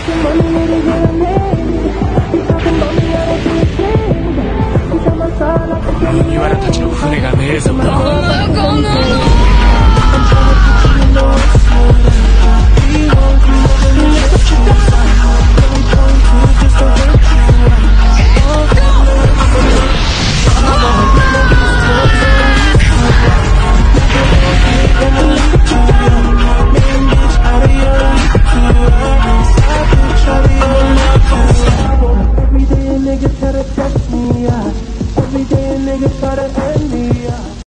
麦わらたちの船がねえぞ。